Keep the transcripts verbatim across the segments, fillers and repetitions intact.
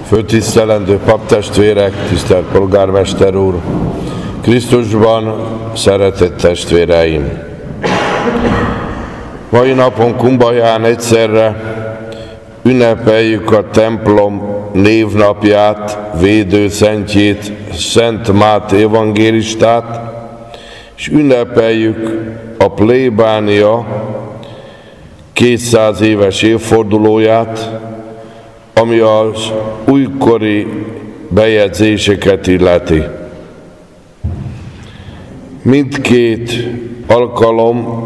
Főtisztelendő paptestvérek, tisztelt polgármester úr, Krisztusban szeretett testvéreim! Mai napon Kumbaján egyszerre ünnepeljük a templom névnapját, védőszentjét, Szent Máté evangélistát, és ünnepeljük a plébánia kétszáz éves évfordulóját, ami az újkori bejegyzéseket illeti. Mindkét alkalom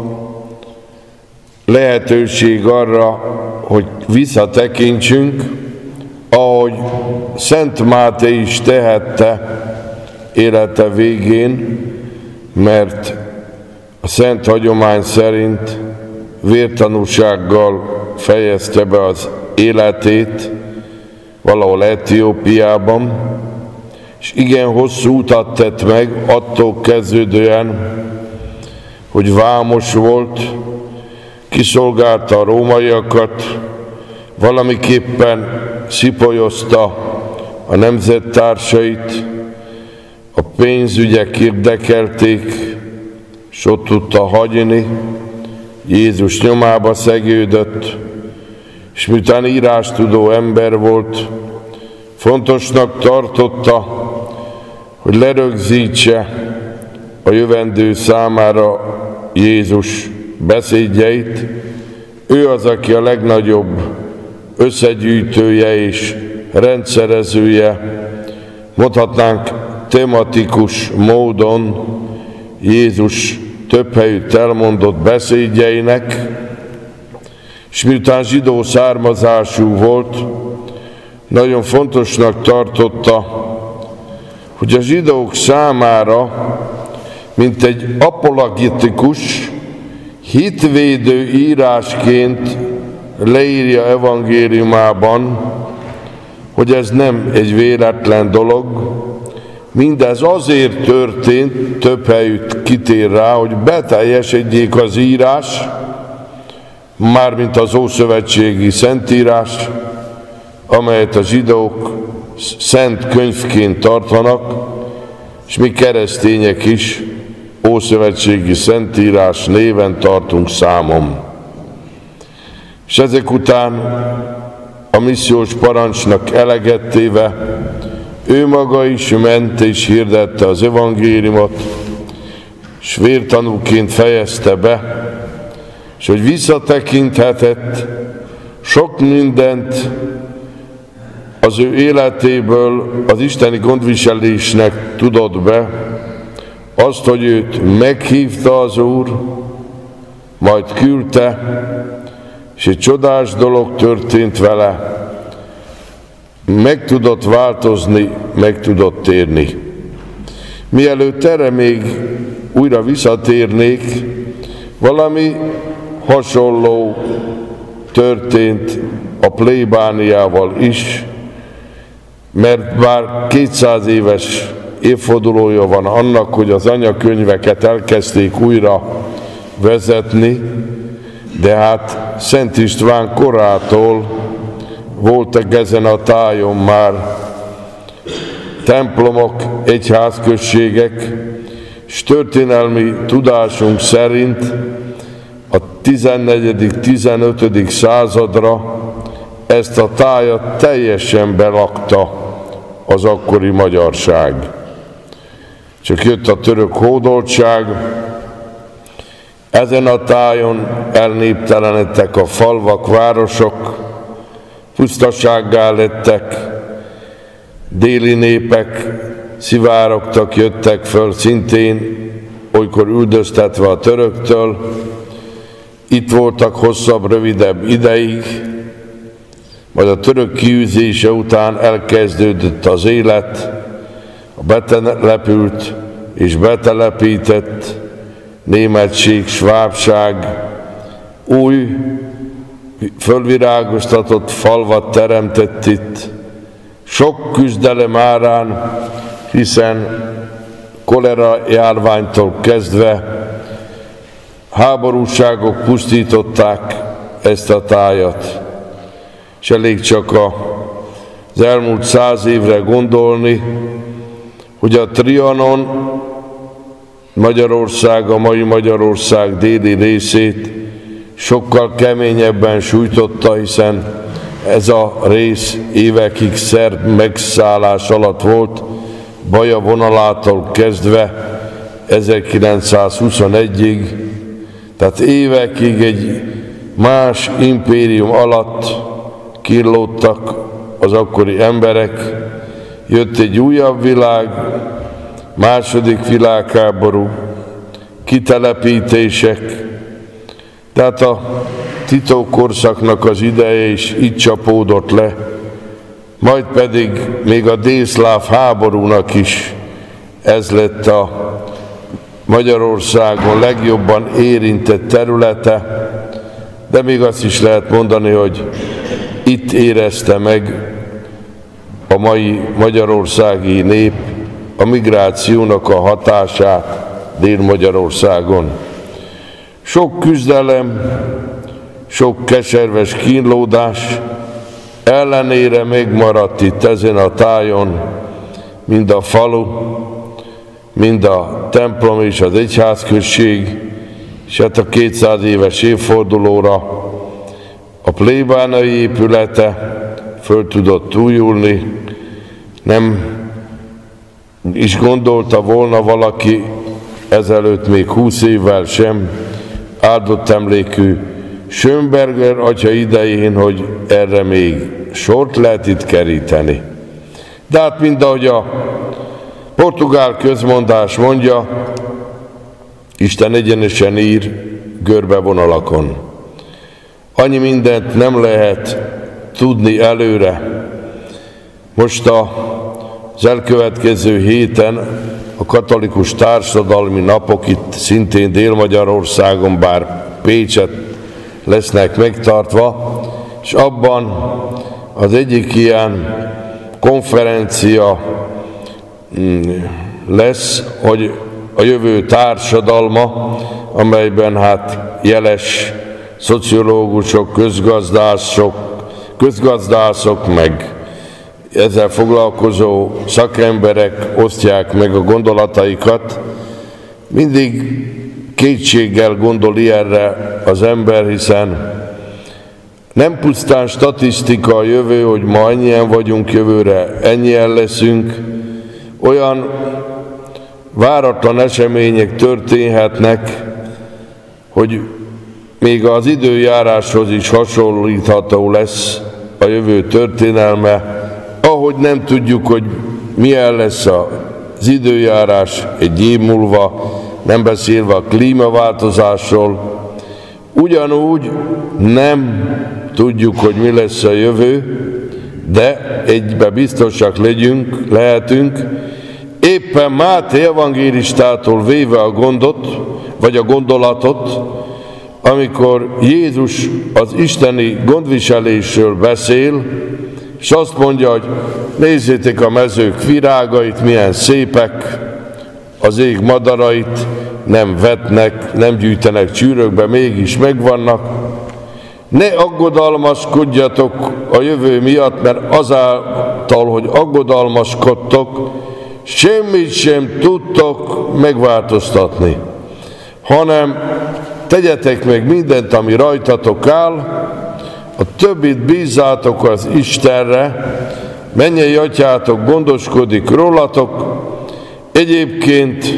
lehetőség arra, hogy visszatekintsünk, ahogy Szent Máté is tehette élete végén, mert a szent hagyomány szerint vértanúsággal fejezte be az életét valahol Etiópiában, és igen hosszú utat tett meg, attól kezdődően, hogy vámos volt, kiszolgálta a rómaiakat, valamiképpen szipolyozta a nemzettársait, a pénzügyek érdekelték, és ott tudta hagyni, Jézus nyomába szegődött, és miután írástudó ember volt, fontosnak tartotta, hogy lerögzítse a jövendő számára Jézus beszédjeit. Ő az, aki a legnagyobb összegyűjtője és rendszerezője, mondhatnánk tematikus módon Jézus több helyütt elmondott beszédjeinek, és miután zsidó származású volt, nagyon fontosnak tartotta, hogy a zsidók számára, mint egy apologetikus, hitvédő írásként leírja evangéliumában, hogy ez nem egy véletlen dolog. Mindez azért történt, több helyütt kitér rá, hogy beteljesedjék az írás, mármint az ószövetségi szentírás, amelyet a zsidók szent könyvként tartanak, és mi keresztények is ószövetségi szentírás néven tartunk számon. És ezek után a missziós parancsnak eleget téve, ő maga is ment és hirdette az evangéliumot, és vértanúként fejezte be, és hogy visszatekinthetett, sok mindent az ő életéből az isteni gondviselésnek tudott be, azt, hogy őt meghívta az Úr, majd küldte, és egy csodás dolog történt vele, meg tudott változni, meg tudott térni. Mielőtt erre még újra visszatérnék, valami hasonló történt a plébániával is, mert bár kétszáz éves évfordulója van annak, hogy az anyakönyveket elkezdték újra vezetni, de hát Szent István korától voltak ezen a tájon már templomok, egyházközségek, és történelmi tudásunk szerint a tizennegyedik-tizenötödik századra ezt a tájat teljesen belakta az akkori magyarság. Csak jött a török hódoltság, ezen a tájon elnéptelenedtek a falvak, városok, pusztasággá lettek, déli népek szivárogtak, jöttek föl, szintén olykor üldöztetve a töröktől. Itt voltak hosszabb, rövidebb ideig, majd a török kiűzése után elkezdődött az élet, a betelepült és betelepített németség, svábság új, fölvirágoztatott falvat teremtett itt, sok küzdelem árán, hiszen kolera járványtól kezdve háborúságok pusztították ezt a tájat, és elég csak a az elmúlt száz évre gondolni, hogy a Trianon Magyarország, a mai Magyarország déli részét sokkal keményebben sújtotta, hiszen ez a rész évekig szerb megszállás alatt volt, Baja vonalától kezdve ezerkilencszázhuszonegyig, tehát évekig egy más impérium alatt kínlódtak az akkori emberek, jött egy újabb világ, második világháború, kitelepítések, tehát a Tito korszaknak az ideje is itt csapódott le, majd pedig még a délszláv háborúnak is ez lett a Magyarországon legjobban érintett területe, de még azt is lehet mondani, hogy itt érezte meg a mai magyarországi nép a migrációnak a hatását Dél-Magyarországon. Sok küzdelem, sok keserves kínlódás ellenére megmaradt itt ezen a tájon mind a falu, mind a templom és az egyházközség, és hát a kétszáz éves évfordulóra a plébánai épülete föl tudott újulni. Nem is gondolta volna valaki ezelőtt még húsz évvel sem áldott emlékű Schönberger atya idején, hogy erre még sort lehet itt keríteni. De hát mind ahogy a portugál közmondás mondja, Isten egyenesen ír görbevonalakon. Annyi mindent nem lehet tudni előre. Most a, az elkövetkező héten a katolikus társadalmi napok itt szintén Dél-Magyarországon, bár Pécset lesznek megtartva, és abban az egyik ilyen konferencia lesz, hogy a jövő társadalma, amelyben hát jeles szociológusok, közgazdászok, közgazdászok, meg ezzel foglalkozó szakemberek osztják meg a gondolataikat. Mindig kétséggel gondol ilyenre az ember, hiszen nem pusztán statisztika a jövő, hogy ma ennyien vagyunk, jövőre ennyien leszünk, olyan váratlan események történhetnek, hogy még az időjáráshoz is hasonlítható lesz a jövő történelme, ahogy nem tudjuk, hogy milyen lesz az időjárás egy év múlva, nem beszélve a klímaváltozásról, ugyanúgy nem tudjuk, hogy mi lesz a jövő, de egybe biztosak legyünk, lehetünk, éppen Máté evangélistától véve a gondot, vagy a gondolatot, amikor Jézus az isteni gondviselésről beszél, és azt mondja, hogy nézzétek a mezők virágait, milyen szépek, az ég madarait nem vetnek, nem gyűjtenek csűrökbe, mégis megvannak. Ne aggodalmaskodjatok a jövő miatt, mert azáltal, hogy aggodalmaskodtok, semmit sem tudtok megváltoztatni, hanem tegyetek meg mindent, ami rajtatok áll, a többit bízzátok az Istenre, mennyei atyátok gondoskodik rólatok, egyébként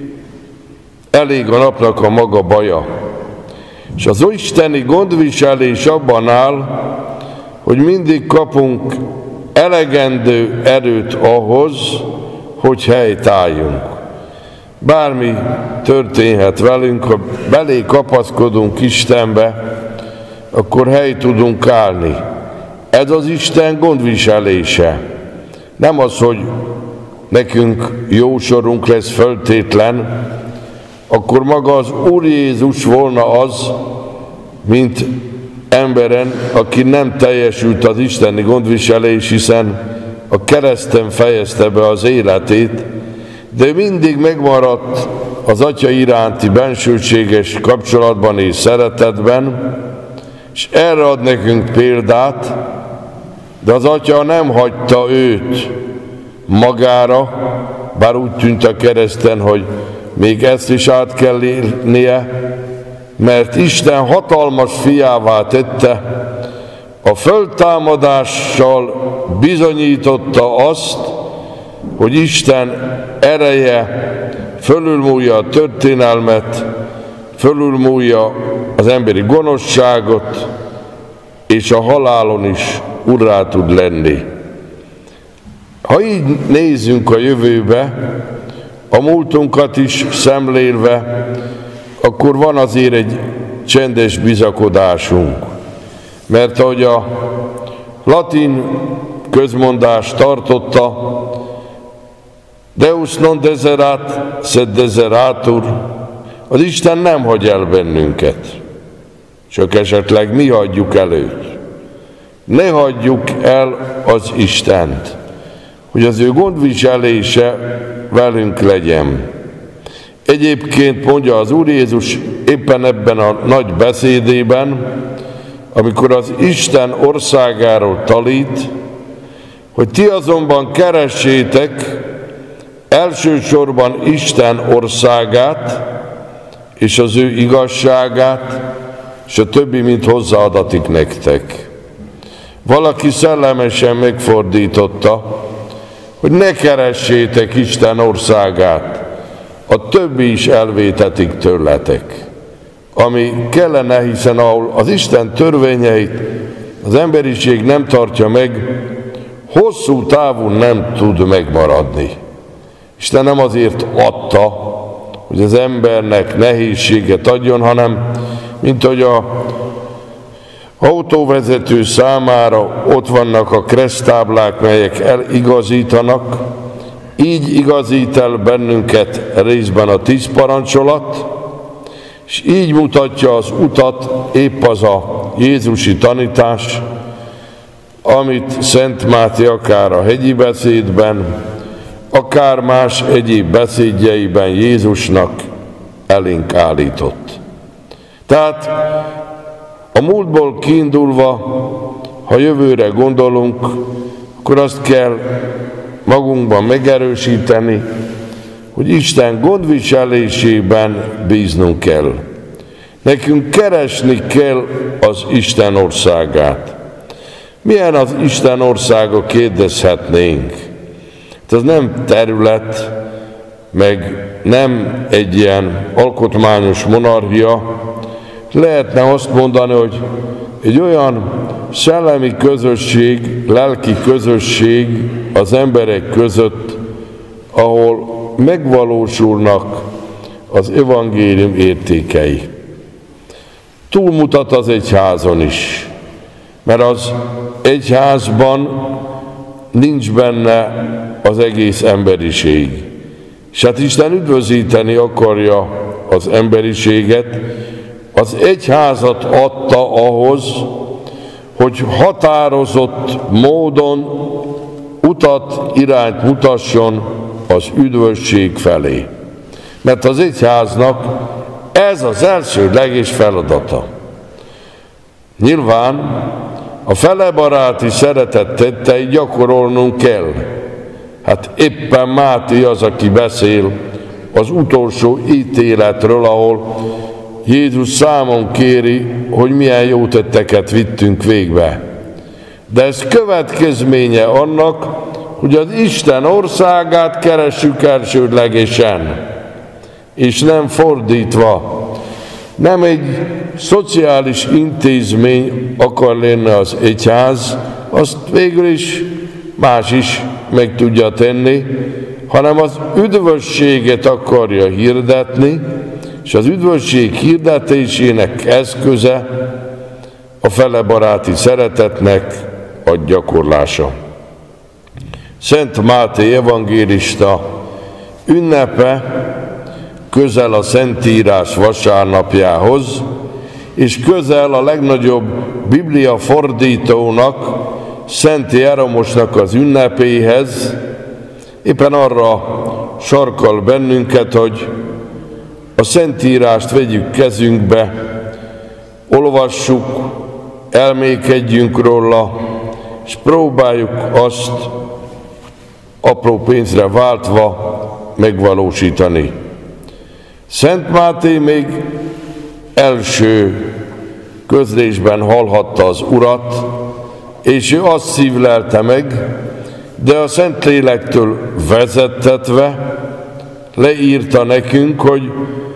elég a napnak a maga baja. És az isteni gondviselés abban áll, hogy mindig kapunk elegendő erőt ahhoz, hogy helytálljunk. Bármi történhet velünk, ha belé kapaszkodunk Istenbe, akkor hely tudunk állni. Ez az Isten gondviselése. Nem az, hogy nekünk jó sorunk lesz föltétlen, akkor maga az Úr Jézus volna az, mint emberen, aki nem teljesült az isteni gondviselés, hiszen a kereszten fejezte be az életét, de mindig megmaradt az Atya iránti bensőséges kapcsolatban és szeretetben, és erre ad nekünk példát, De az atya nem hagyta őt magára, bár úgy tűnt a kereszten, hogy még ezt is át kell élnie, mert Isten hatalmas fiává tette, a föltámadással bizonyította azt, hogy Isten ereje fölülmúlja a történelmet, fölülmúlja az emberi gonoszságot, és a halálon is urrá tud lenni. Ha így nézzünk a jövőbe, a múltunkat is szemlélve, akkor van azért egy csendes bizakodásunk. Mert ahogy a latin közmondás tartotta, Deus non deserat, sed deseratur, az Isten nem hagy el bennünket, csak esetleg mi hagyjuk el őt. Ne hagyjuk el az Istent, hogy az ő gondviselése velünk legyen. Egyébként mondja az Úr Jézus éppen ebben a nagy beszédében, amikor az Isten országáról tanít, hogy ti azonban keressétek elsősorban Isten országát és az ő igazságát, és a többi mind hozzáadatik nektek. Valaki szellemesen megfordította, hogy ne keressétek Isten országát, a többi is elvétetik tőletek. Ami kellene, hiszen ahol az Isten törvényeit az emberiség nem tartja meg, hosszú távon nem tud megmaradni. Isten nem azért adta, hogy az embernek nehézséget adjon, hanem mint hogy a autóvezető számára ott vannak a kereszttáblák, melyek eligazítanak, így igazít el bennünket részben a tíz parancsolat, és így mutatja az utat épp az a jézusi tanítás, amit Szent Máté akár a hegyi beszédben, akár más egyéb beszédjeiben Jézusnak elénk állított. Tehát a múltból kiindulva, ha jövőre gondolunk, akkor azt kell magunkban megerősíteni, hogy Isten gondviselésében bíznunk kell. Nekünk keresni kell az Isten országát. Milyen az Isten országa, kérdezhetnénk. Ez nem terület, meg nem egy ilyen alkotmányos monarchia. Lehetne azt mondani, hogy egy olyan szellemi közösség, lelki közösség az emberek között, ahol megvalósulnak az evangélium értékei. Túlmutat az egyházon is, mert az egyházban nincs benne az egész emberiség. És hát Isten üdvözíteni akarja az emberiséget, az egyházat adta ahhoz, hogy határozott módon utat, irányt mutasson az üdvösség felé. Mert az egyháznak ez az elsődleges feladata. Nyilván a felebaráti szeretet tetteit gyakorolnunk kell. Hát éppen Máté az, aki beszél az utolsó ítéletről, ahol Jézus számon kéri, hogy milyen jó tetteket vittünk végbe. De ez következménye annak, hogy az Isten országát keressük elsődlegesen, és nem fordítva. Nem egy szociális intézmény akar lenni az egyház, azt végül is más is meg tudja tenni, hanem az üdvösséget akarja hirdetni, és az üdvösség hirdetésének eszköze a felebaráti szeretetnek a gyakorlása. Szent Máté evangélista ünnepe közel a Szentírás vasárnapjához, és közel a legnagyobb Biblia fordítónak, Szent Jeromosnak az ünnepéhez, éppen arra sarkal bennünket, hogy a Szentírást vegyük kezünkbe, olvassuk, elmékedjünk róla, és próbáljuk azt apró pénzre váltva megvalósítani. Szent Máté még első közlésben hallhatta az Urat, és ő azt szívlelte meg, de a Szentlélektől vezettetve leírta nekünk, hogy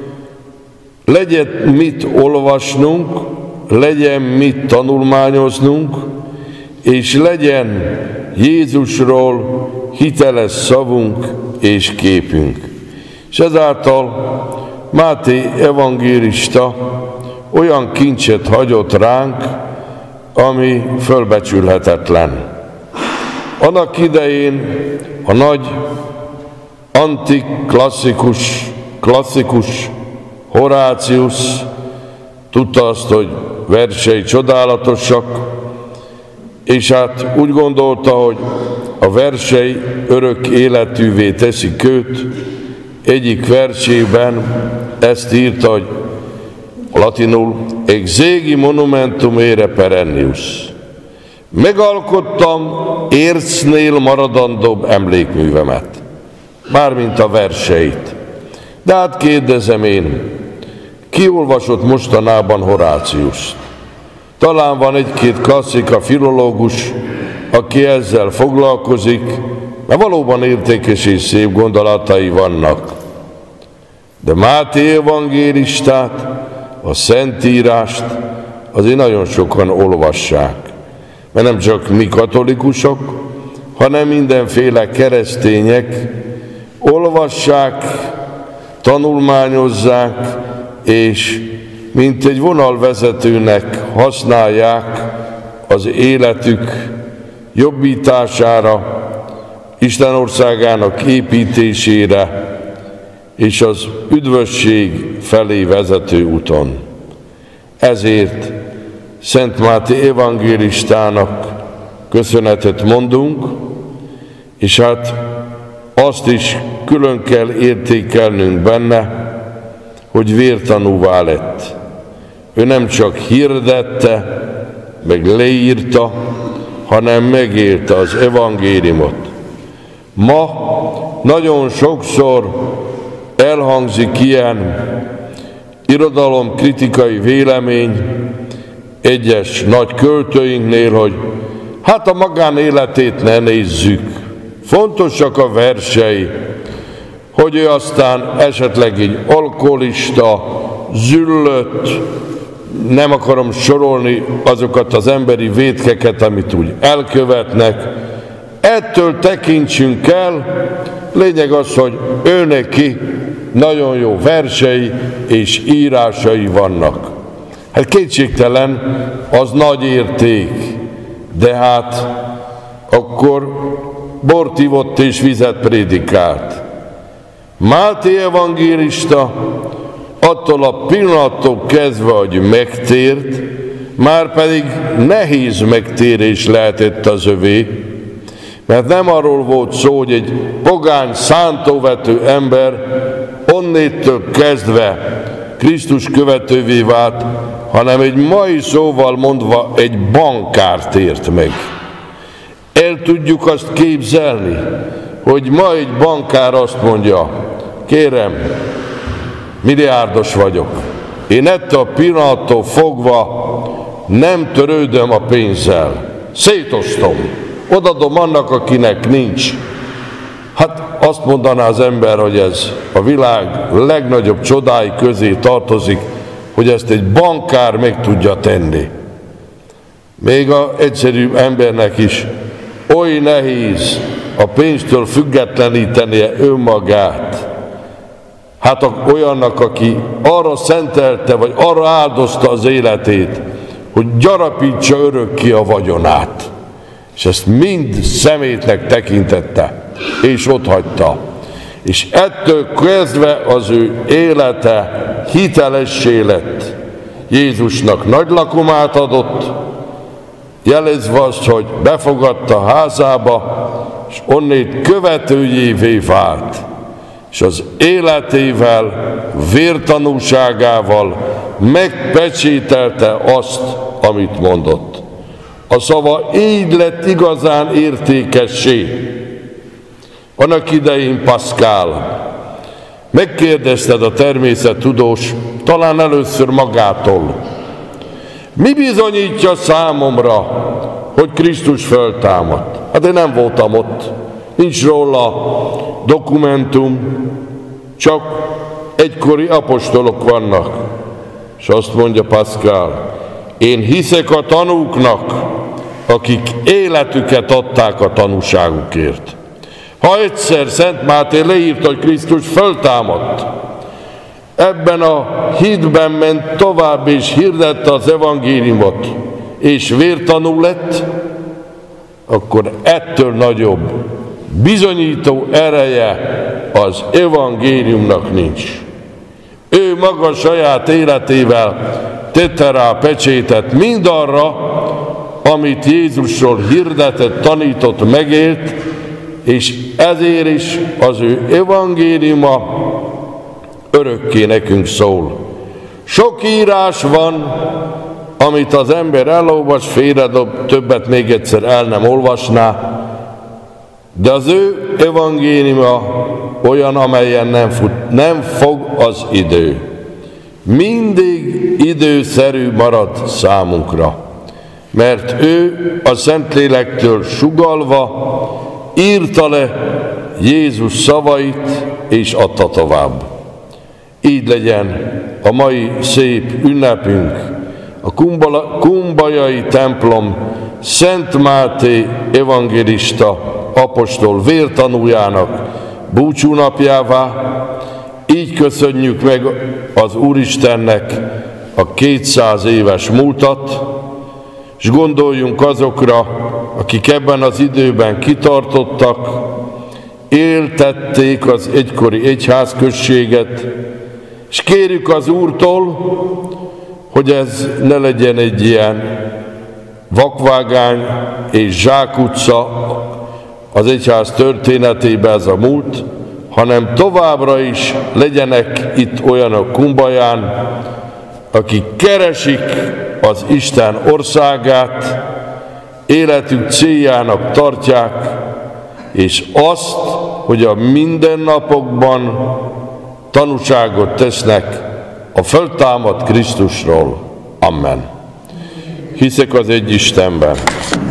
legyen mit olvasnunk, legyen mit tanulmányoznunk, és legyen Jézusról hiteles szavunk és képünk. És ezáltal Máté evangélista olyan kincset hagyott ránk, ami fölbecsülhetetlen. Annak idején a nagy antik klasszikus, klasszikus Horácius tudta azt, hogy versei csodálatosak, és hát úgy gondolta, hogy a versei örök életűvé teszik őt. Egyik versében ezt írta, hogy latinul exegi monumentum ere perennius. Megalkottam ércnél maradandóbb emlékművemet, mármint a verseit. De hát kérdezem én, ki olvasott mostanában Horáciust? Talán van egy-két klasszika filológus, aki ezzel foglalkozik, mert valóban értékes és szép gondolatai vannak. De Máté evangélistát, a Szentírást azért nagyon sokan olvassák. Mert nem csak mi katolikusok, hanem mindenféle keresztények olvassák, tanulmányozzák, és mint egy vonalvezetőnek használják az életük jobbítására, Isten országának építésére és az üdvösség felé vezető úton. Ezért Szent Máté evangélistának köszönetet mondunk, és hát azt is külön kell értékelnünk benne, hogy vértanúvá lett. Ő nem csak hirdette, meg leírta, hanem megélte az evangéliumot. Ma nagyon sokszor elhangzik ilyen irodalomkritikai vélemény egyes nagy költőinknél, hogy hát a magánéletét ne nézzük, fontosak a versei, hogy ő aztán esetleg egy alkoholista, züllött, nem akarom sorolni azokat az emberi vétkeket, amit úgy elkövetnek. Ettől tekintsünk el, lényeg az, hogy ő neki nagyon jó versei és írásai vannak. Hát kétségtelen, az nagy érték, de hát akkor bort ivott és vizet prédikált. Máté evangélista attól a pillanattól kezdve, hogy megtért, már pedig nehéz megtérés lehetett az övé, mert nem arról volt szó, hogy egy pogány, szántóvető ember onnétől kezdve Krisztus követővé vált, hanem egy mai szóval mondva egy bankár tért meg. El tudjuk azt képzelni, hogy ma egy bankár azt mondja, kérem, milliárdos vagyok, én ettől a pillanattól fogva nem törődöm a pénzzel, szétosztom, odadom annak, akinek nincs. Hát azt mondaná az ember, hogy ez a világ legnagyobb csodái közé tartozik, hogy ezt egy bankár meg tudja tenni. Még az egyszerű embernek is oly nehéz a pénztől függetlenítenie önmagát. Hát olyannak, aki arra szentelte, vagy arra áldozta az életét, hogy gyarapítsa örökké a vagyonát. És ezt mind szemétnek tekintette, és otthagyta. És ettől kezdve az ő élete hitelessé lett. Jézusnak nagy lakomát adott, jelezve azt, hogy befogadta házába, és onnét követőjévé vált. És az életével, vértanúságával megpecsételte azt, amit mondott. A szava így lett igazán értékessé. Annak idején Pascal, megkérdezted a természettudós, talán először magától, mi bizonyítja számomra, hogy Krisztus föltámadt? Hát én nem voltam ott, nincs róla dokumentum, csak egykori apostolok vannak. És azt mondja Pascal, én hiszek a tanúknak, akik életüket adták a tanúságukért. Ha egyszer Szent Máté leírta, hogy Krisztus föltámadt, ebben a hitben ment tovább és hirdette az evangéliumot, és vértanú lett, akkor ettől nagyobb bizonyító ereje az evangéliumnak nincs. Ő maga saját életével tette rá pecsétet mindarra, amit Jézusról hirdetett, tanított, megélt, és ezért is az ő evangéliuma örökké nekünk szól. Sok írás van, amit az ember elolvas, félredob, többet még egyszer el nem olvasná, de az ő evangéliuma olyan, amelyen nem, fut, nem fog az idő. Mindig időszerű marad számunkra, mert ő a Szentlélektől sugallva írta le Jézus szavait és adta tovább. Így legyen a mai szép ünnepünk, a kumbajai templom Szent Máté evangélista apostol vértanújának búcsúnapjává. Így köszönjük meg az Úristennek a kétszáz éves múltat, és gondoljunk azokra, akik ebben az időben kitartottak, éltették az egykori egyházközséget, és kérjük az Úrtól, hogy ez ne legyen egy ilyen vakvágány és zsákutca az egyház történetében ez a múlt, hanem továbbra is legyenek itt olyanok Kumbaján, akik keresik az Isten országát, életük céljának tartják, és azt, hogy a mindennapokban tanúságot tesznek a föltámadt Krisztusról. Amen. Hiszek az egy Istenben,